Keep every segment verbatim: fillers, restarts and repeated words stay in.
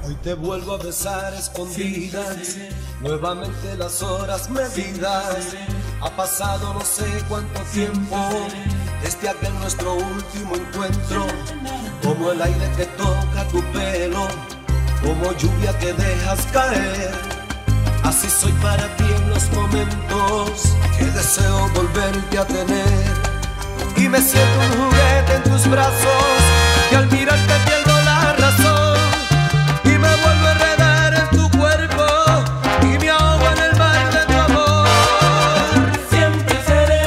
Hoy te vuelvo a besar escondidas, nuevamente las horas medidas. Ha pasado no sé cuánto tiempo desde aquel nuestro último encuentro. Como el aire que toca tu pelo, como lluvia que dejas caer. Así soy para ti en los momentos que deseo volverte a tener. Y me siento un juguete en tus brazos, que al mirarte pierdo la razón. Y me vuelvo a enredar en tu cuerpo, y me ahogo en el mar de tu amor. Siempre seré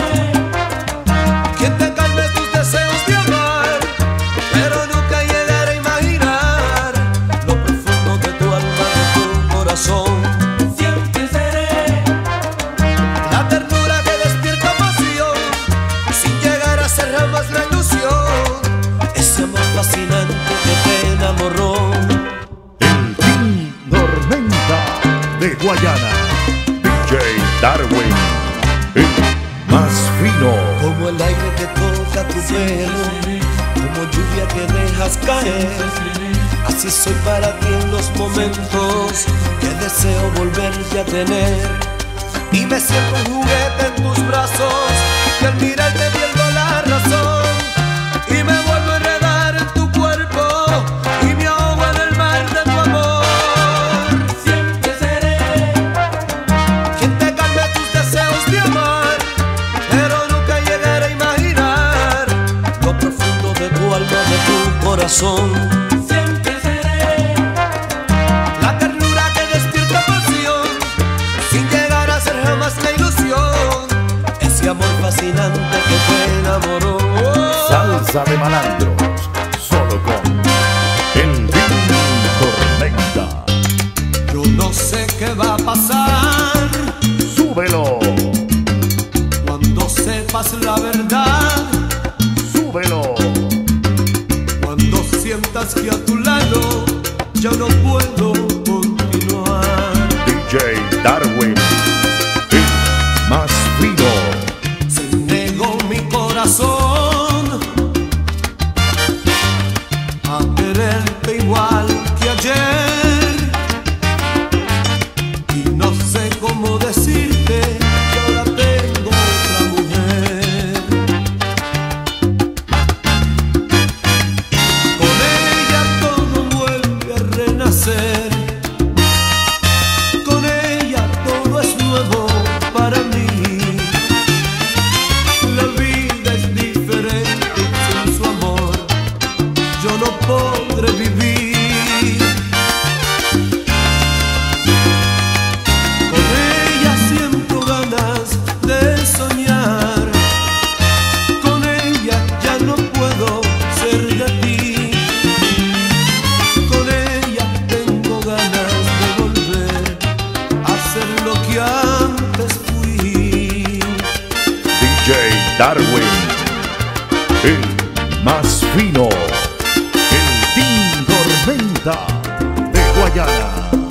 quien te calme tus deseos de amar, pero nunca llegaré a imaginar lo profundo de tu alma, de tu corazón. Siempre seré La ternura que despierta pasión, sin llegar a ser jamás la ilusión. Ese amor fascinante que te enamoró. El Team Tormenta de Guayana, D J Darwin, el más fino. Como el aire que toca tu pelo, como lluvia que dejas caer. Así soy para ti en los momentos que deseo volverte a tener. Y me siento un juguete en tus brazos, que al mirarte pierdo la razón. Y me vuelvo a enredar en tu cuerpo, y me ahogo en el mar de tu amor. Siempre seré Quien te calme tus deseos de amar, pero nunca llegaré a imaginar lo profundo de tu alma, de tu corazón. Siempre seré La ternura que despierta pasión, sin llegar a ser jamás la ilusión. Ese amor fascinante que te enamoró. Salsa de malandros, solo con el Team Tormenta. Yo no sé qué va a pasar Súbelo, cuando sepas la verdad, súbelo. cuando sientas que a tu lado ya no puedo continuar. D J Darwin, el más fino. Se negó mi corazón a quererte igual que ayer. Y no sé cómo decirte que ahora tengo otra mujer. Con ella todo vuelve a renacer. Con ella todo es nuevo para mí. La vida es diferente sin su amor, yo no podré vivir. Con ella siento ganas de soñar. Con ella ya no puedo ser de ti. Con ella tengo ganas de volver a ser lo que antes fui. D J Darwin, el más fino. El Team Tormenta de Guayana.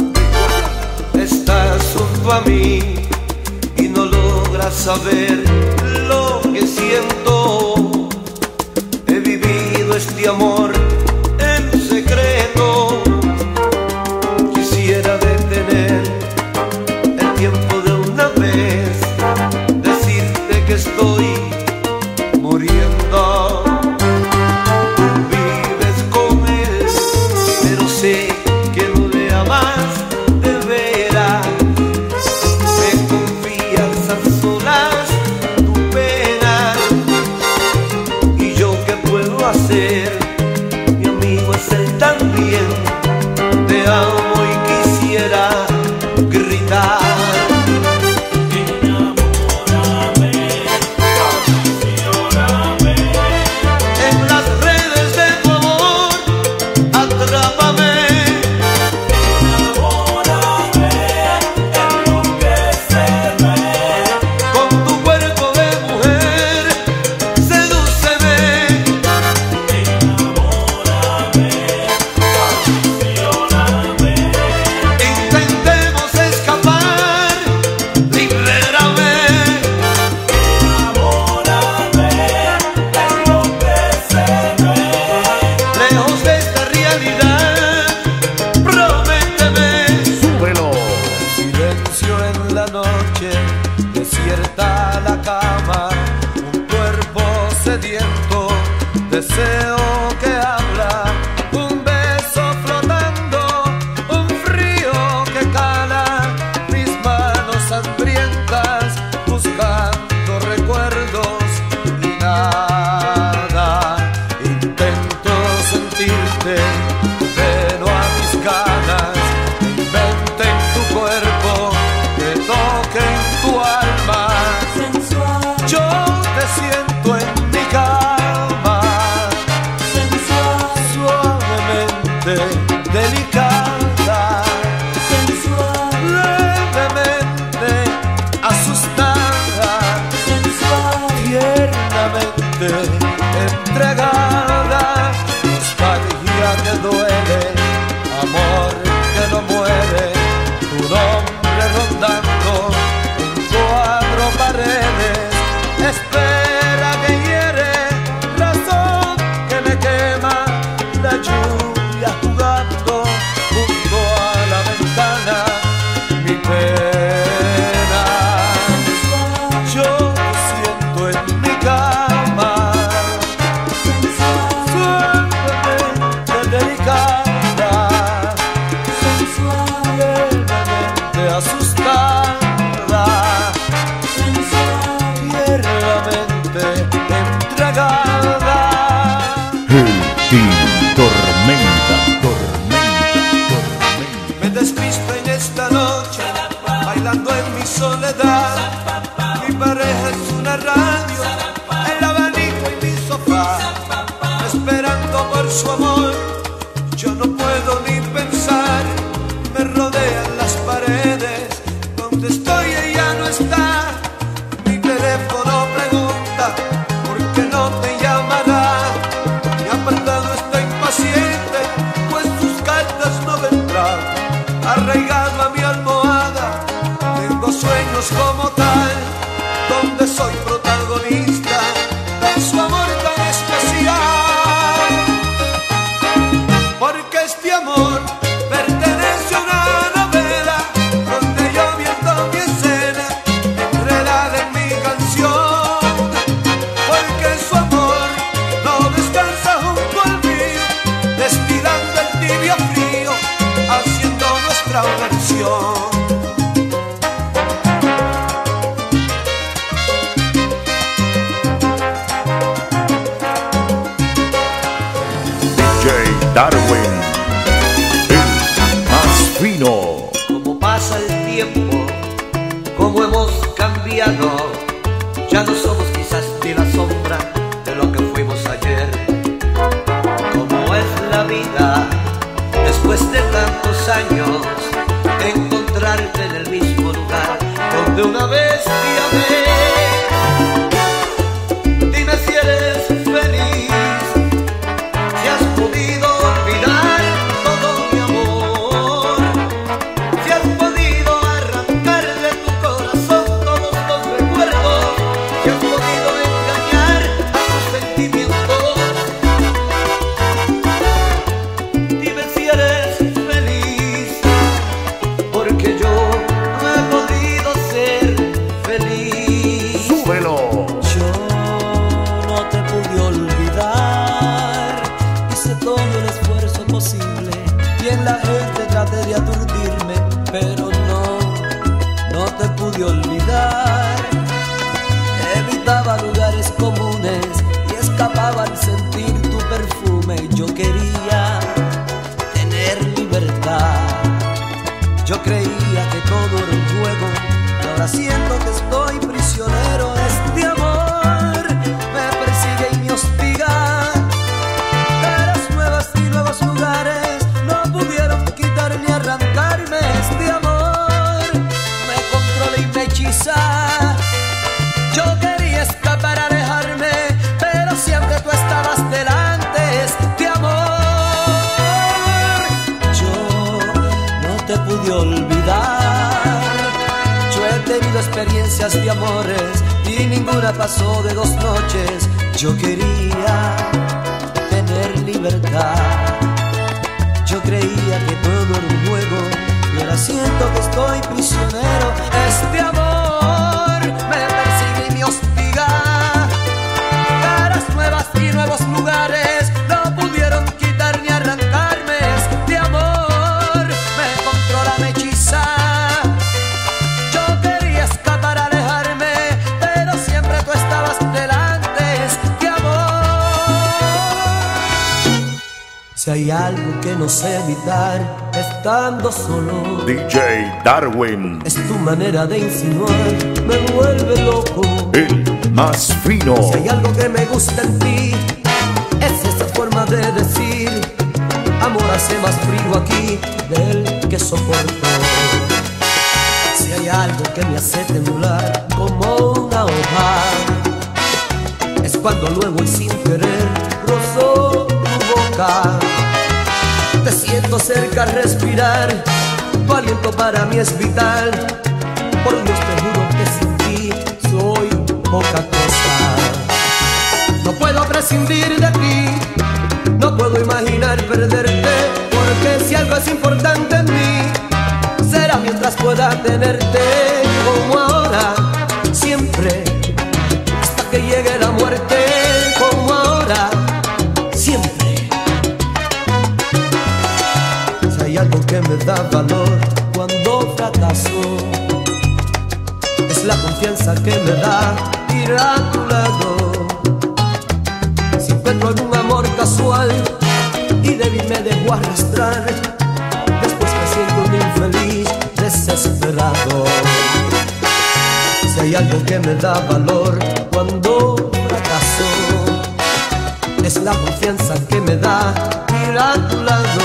Estás junto a mí y no logras saber lo que siento. He vivido este amor en secreto. Quisiera detener el tiempo de una vez, decirte que estoy muriendo. Tú vives con él, pero sé que no le amas de veras. Me confías a solas tu pena, y yo qué puedo hacer, mi amigo es él también. Te amo y quisiera gritar. En las redes de tu amor, atrápame. Con tu cuerpo de mujer, sedúceme. suavemente delicada, sensual, levemente asustada, sensual, tiernamente entregada, nostalgia que duele, amor que no muere, tu nombre rondando en cuatro paredes, espera que hiere, razón que me quema, la lluvia jugando junto a la ventana, mi pena. Yo te siento en mi cama, suavemente delicada, levemente asustada, tiernamente entregada. El Team Tormenta, Tormenta, Tormenta. Me despisto en esta noche, bailando en mi soledad. Mi pareja es una radio, el abanico y mi sofá, esperando por su amor. Yo no puedo ni pensar, me rodean las paredes, donde estoy ella no está. Mi teléfono pregunta, ¿por qué no te llamará? Y apartado estoy impaciente, pues sus cartas no vendrán. Arraigado a mi almohada, tengo sueños como tal, donde soy protagonista de su amor tan especial. Porque este amor pertenece a una novela, donde yo viendo mi escena, enredada en mi canción. Porque su amor no descansa junto al mío, destilando el tibio frío, haciendo nuestra versión. D J Darwin, el más fino. Como pasa el tiempo, como hemos cambiado, ya no somos quizás ni la sombra de lo que fuimos ayer. Como es la vida, después de tantos años, encontrarte en el mismo lugar donde una vez te amé. Dime si eres feliz, si has podido olvidar todo mi amor, si has podido arrancar de tu corazón todos los recuerdos, si has podido engañar a tus sentimientos. Dime si eres feliz, porque yo no he podido ser feliz. Súbelo. Yo no te pude olvidar, hice todo el esfuerzo posible y en la gente traté de aturdirme, pero no, no te pude olvidar. Evitaba lugares comunes y escapaba al sentir tu perfume. Yo quería tener libertad, yo creía que todo era un juego, y ahora siento que estoy prisionero. Este amor me persigue y me hostiga, caras nuevas y nuevos lugares no pudieron quitar ni arrancarme. Este amor me controla y me hechiza. Yo quería escapar, alejarme, pero siempre tú estabas delante. Este amor yo no te pude olvidar. Yo he tenido experiencias de amores y ninguna pasó de dos noches. Yo quería tener libertad, yo creía que todo era un juego y ahora siento que estoy prisionero. Este amor me persigue y me hostiga, caras nuevas y nuevos lugares no pudieron quitar ni arrancarme. Este amor me controla, me hechiza. Yo quería escapar, alejarme, pero siempre tú estabas delante. Este amor, si hay algo que no sé evitar estando solo, D J Darwin, es tu manera de insinuar, me vuelve loco. el más fino. Si hay algo que me gusta en ti, es esa forma de decir Amor hace más frío aquí del que soporto. Si hay algo que me hace temblar como una hoja, es cuando luego y sin querer rozo tu boca. Te siento cerca al respirar, tu aliento para mí es vital. Por Dios te juro que sin ti soy poca cosa. No puedo prescindir de ti, no puedo imaginar perderte, porque si algo es importante en mí, será mientras pueda tenerte, como ahora, siempre, hasta que llegue la muerte, como ahora, siempre. Si hay algo que me da valor cuando fracaso, es la confianza que me da ir a tu lado. Si encuentro algún amor casual y débil me dejo arrastrar, después me siento un infeliz desesperado. Si hay algo que me da valor cuando fracaso, es la confianza que me da ir a tu lado.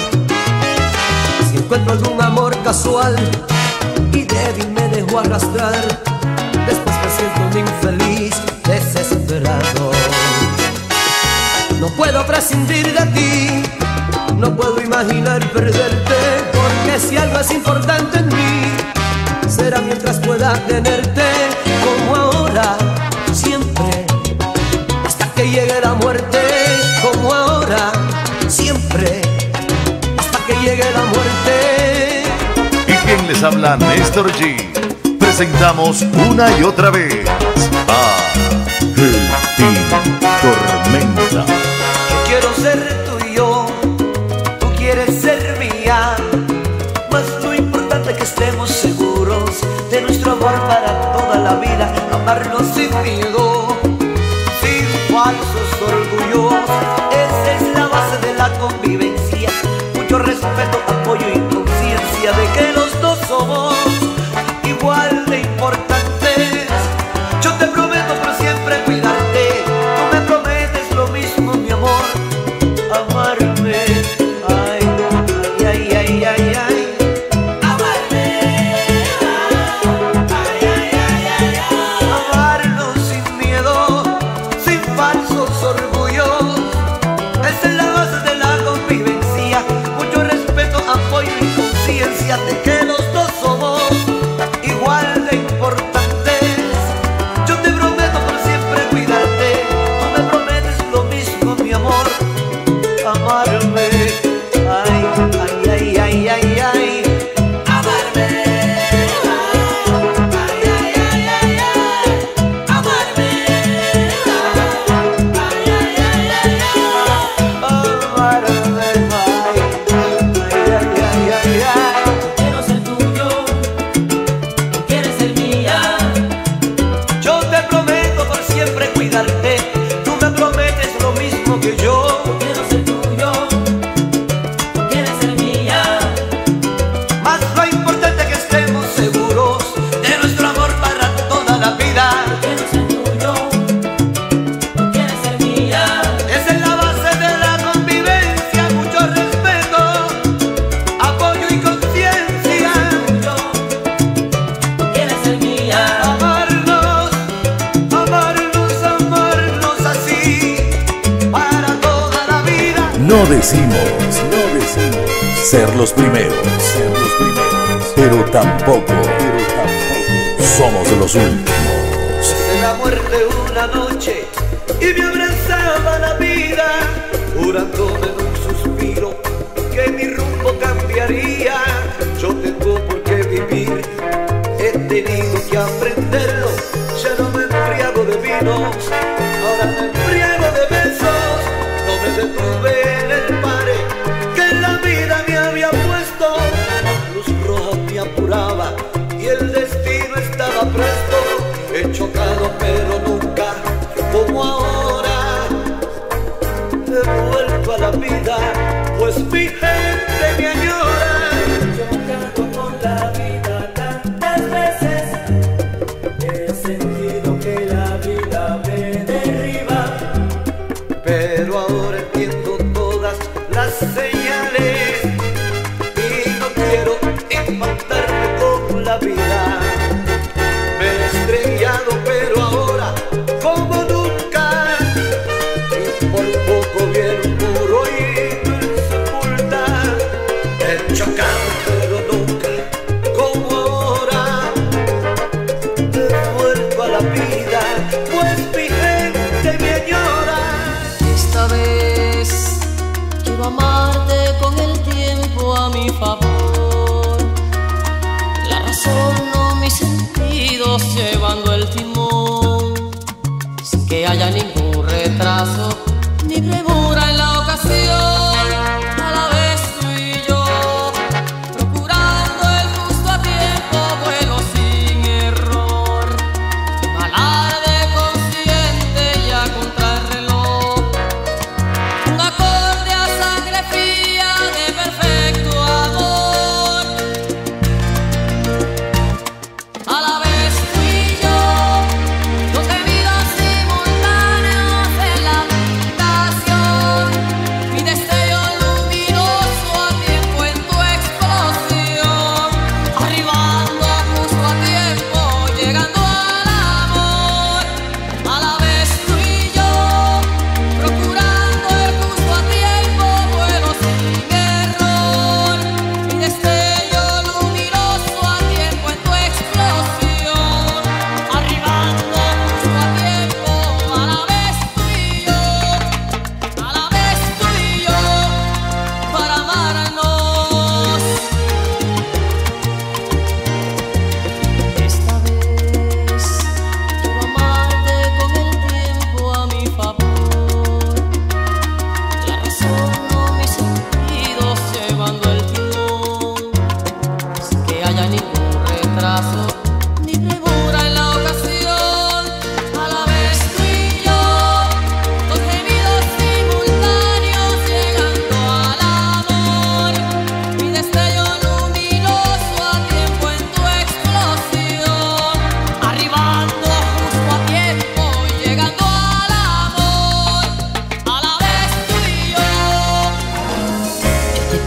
Si encuentro algún amor casual y débil me dejo arrastrar, después me siento un infeliz desesperado. No puedo prescindir de ti, no puedo imaginar perderte, porque si algo es importante en mí, será mientras pueda tenerte, como ahora, siempre, hasta que llegue la muerte, como ahora, siempre, hasta que llegue la muerte. ¿Y quién les habla? Néstor G. Presentamos una y otra vez a El Team Tormenta. Quiero ser tuyo, tú quieres ser mía, mas lo importante es que estemos seguros de nuestro amor para toda la vida. Amarnos sin miedo, sin falsos orgullos, esa es la base de la convivencia. Mucho respeto, apoyo y conciencia de que los dos somos igual de importantes. Yo te prometo por siempre cuidarte, tú me prometes lo mismo, mi amor. Amarme, ay, ay, ay, ay, ay, ay. Amarme, ay, ay, ay, ay, ay. Amarnos sin miedo, sin falsos orgullos, esa es la base de la convivencia. Mucho respeto, apoyo y conciencia de que los dos somos igual de importantes. Yo te prometo por siempre cuidarte, tú me prometes lo mismo, mi amor. Amarme, ay, ay, ay, ay, ay, ay. Amarme, ay, ay, ay, ay, ay. Amarme, ay, ay, ay, ay, ay. Amarme, ay, ay, ay, ay, ay. Quiero ser tuyo, tú quieres ser mía. Yo te prometo por siempre cuidarte, tú me prometes lo mismo que yo. Quiero ser tuyo, tú quieres ser mía. Más lo importante es que estemos seguros de nuestro amor para toda la vida. Quiero ser tuyo, tú quieres ser mía. Esa es la base de la convivencia, mucho respeto, apoyo y conciencia. Tuyo, tú quieres ser mía. Amarnos, amarnos, amarnos así para toda la vida. No decimos, no decimos ser los primeros, ser los primeros, pero tampoco, pero tampoco somos los últimos. Desde la muerte una noche y me abrazaba la vida, jurándome en un suspiro que mi rumbo cambiaría. Yo tengo por qué vivir, he tenido que aprenderlo. Ya no me embriago de vinos, ahora me embriago de besos. No me detuve en el pare que la vida me había puesto. La luz roja me apuraba y el destino estaba presto. He chocado pero nunca como ahora he vuelto a la vida, pues mi gente me añora. Yo canto con la vida tantas veces, he sentido que la vida me derriba. Pero ahora entiendo todas las señales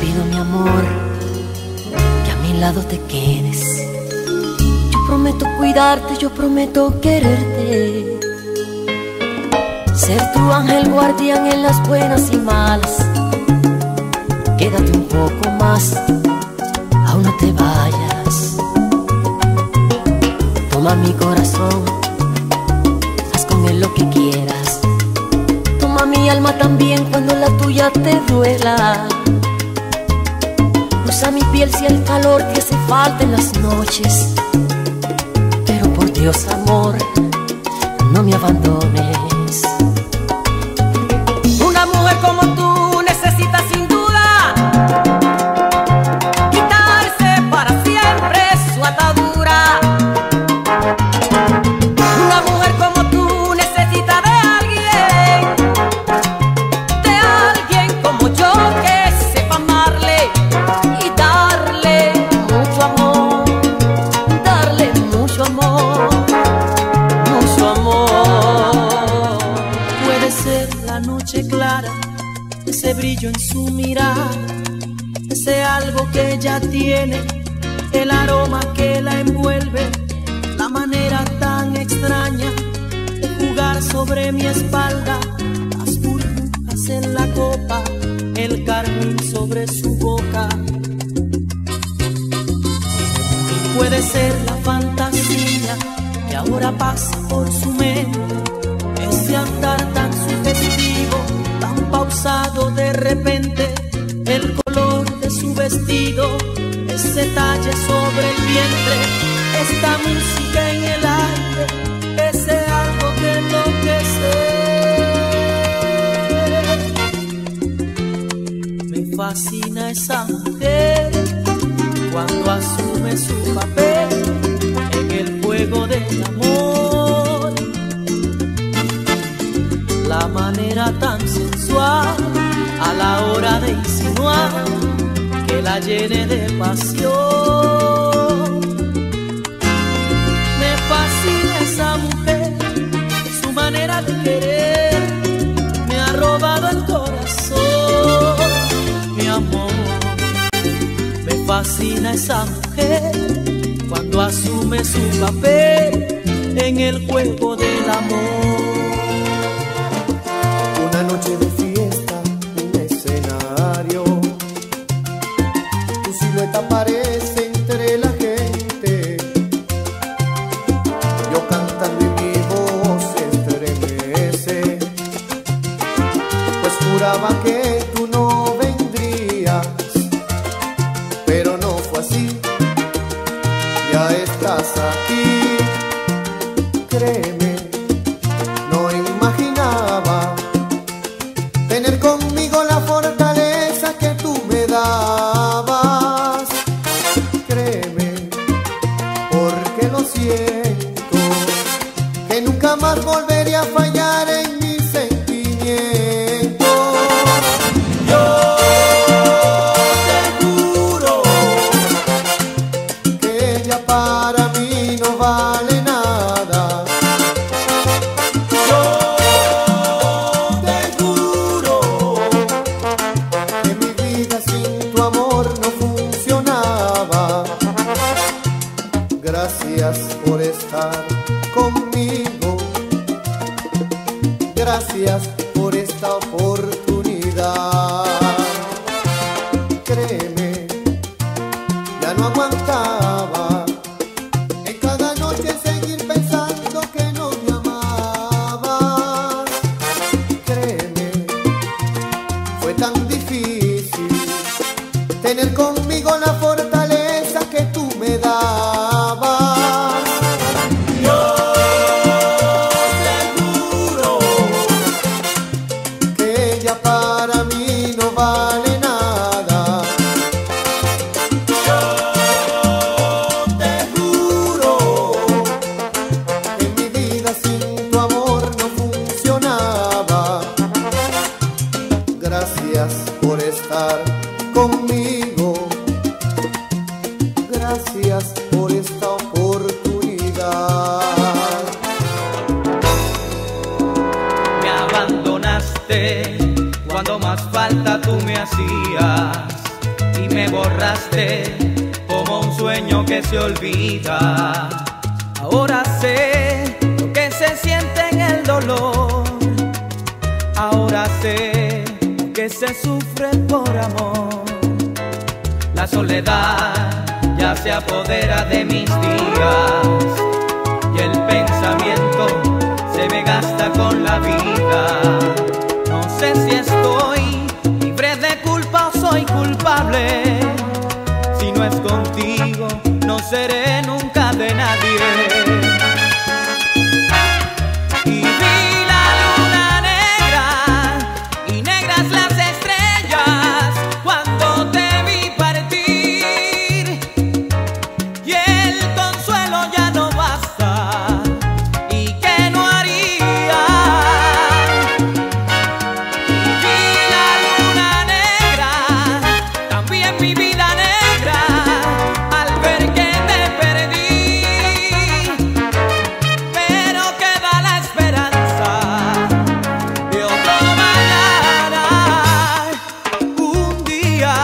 pido, mi amor, que a mi lado te quedes. Yo prometo cuidarte, yo prometo quererte, ser tu ángel guardián en las buenas y malas. Quédate un poco más, aún no te vayas. Toma mi corazón, haz con él lo que quieras. Toma mi alma también cuando la tuya te duela. Usa mi piel si el calor te hace falta en las noches. Pero por Dios, amor, no me abandones. Una mujer como tú necesita sin duda quitarse para siempre su atadura. Una mujer como tú necesita de alguien, de alguien como yo que sepa amarle y darle mucho amor, darle mucho amor, mucho amor. Puede ser la noche clara, ese brillo en su mirada, ese algo que ella tiene, el aroma que la envuelve, la manera tan extraña de jugar sobre mi espalda, las burbujas en la copa, el carmín sobre su boca. Puede ser la fantasía que ahora pasa por su mente, ese andar tan sugestivo, tan pausado de repente, el color de su vestido, ese talle sobre el vientre, esta música en el aire, ese algo que enloquece. Me fascina esa mujer cuando asume su papel en el juego del amor. La manera tan sensual a la hora de insinuar que la llene de pasión. Me fascina esa mujer, su manera de querer me ha robado el corazón, mi amor. Me fascina esa mujer cuando asume su papel en el juego del amor. Una noche de fiesta, un escenario, tu silueta aparece entre la gente, yo cantando y mi voz se estremece, pues juraba que tú no vendrías, pero no fue así, ya estás aquí, créeme. No imaginaba tener conmigo la fortaleza que tú me dabas. Créeme, porque lo siento, que nunca más volveré a fallar en mis sentimientos. Yo te juro que ella para mí no vale nada. Gracias por estar conmigo, gracias por esta oportunidad. Créeme, ya no aguantaba en cada noche seguir pensando que no me amabas. Créeme, fue tan difícil tener conmigo la fortaleza que tú me das. Para mí no vale nada. Yo te juro que mi vida sin tu amor no funcionaba. Gracias por estar conmigo, borraste como un sueño que se olvida. Ahora sé lo que se siente en el dolor. Ahora sé lo que se sufre por amor. La soledad ya se apodera de mis días y el pensamiento se me gasta con la vida. No sé si estoy libre de culpa o soy culpable. Si no es contigo, no seré nunca de nadie. Y vi la luna negra y negras las estrellas cuando te vi partir. Y el consuelo ya no basta. ¿Y qué no haría? Y vi la luna negra, también mi vida negra, al ver que te perdí. Pero queda la esperanza de otro mañana, un día.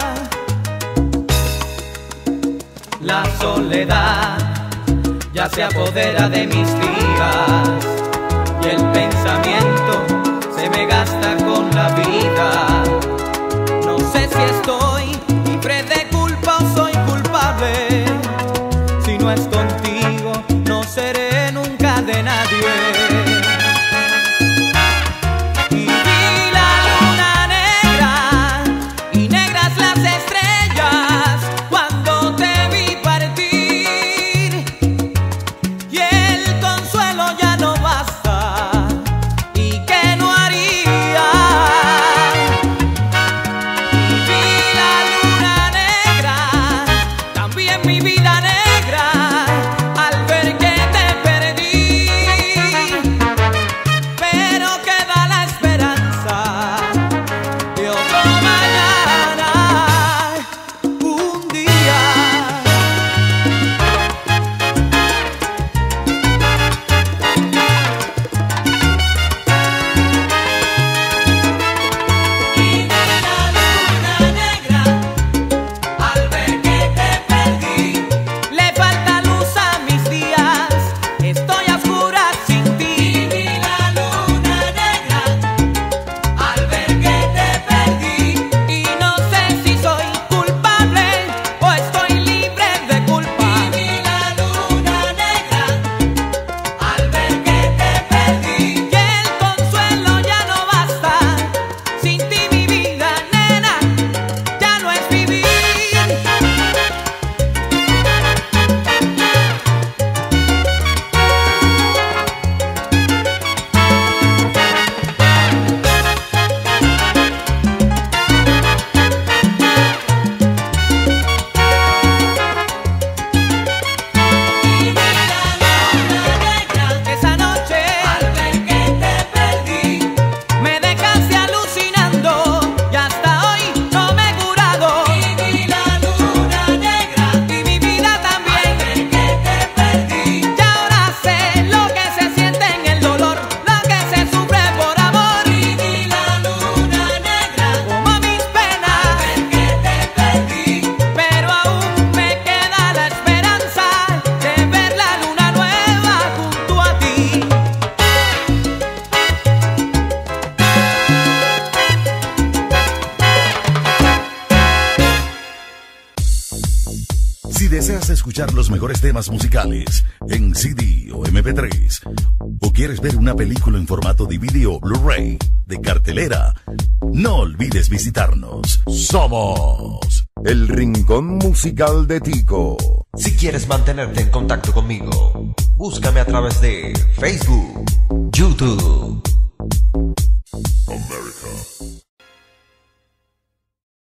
La soledad ya se apodera de mis días y el pensamiento se me gasta con la vida. No sé si estoy libre de culpa o soy culpable. Si no es contigo, no seré nunca de nadie. Y vi la luna negra y negras las estrellas cuando te vi partir. Y el consuelo ya no basta. ¿Y qué no haría? Y vi la luna negra, también mi vida negra, al ver que te perdí. Pero queda la esperanza de otro mañana, un día. Y vi la luna negra, al ver que te perdí. Le falta luz a mis días, estoy a oscuras sin ti. Y vi la luna negra, al ver que te perdí. Y no sé si soy culpable o estoy libre de culpa. Y vi la luna negra, al ver que te perdí. Y el consuelo ya no basta. Sin ti mi vida, nena, ya no es vivir. Y vi la luna negra, esa noche, al ver que te perdí. Me dejaste alucinando y hasta hoy no me he curado. Y vi la luna negra y mi vida también, al ver que te perdí. Y ahora sé lo que se siente en el dolor, lo que se sufre por amor. Y vi la luna negra como mis penas, al ver que te perdí. Pero aún me queda la esperanza de ver la luna nueva junto a ti. Si deseas escuchar los mejores temas musicales en C D o M P tres, o quieres ver una película en formato D V D o Blu-ray de cartelera, no olvides visitarnos. Somos El Rincón Musical de Tico. Si quieres mantenerte en contacto conmigo, búscame a través de Facebook, YouTube. American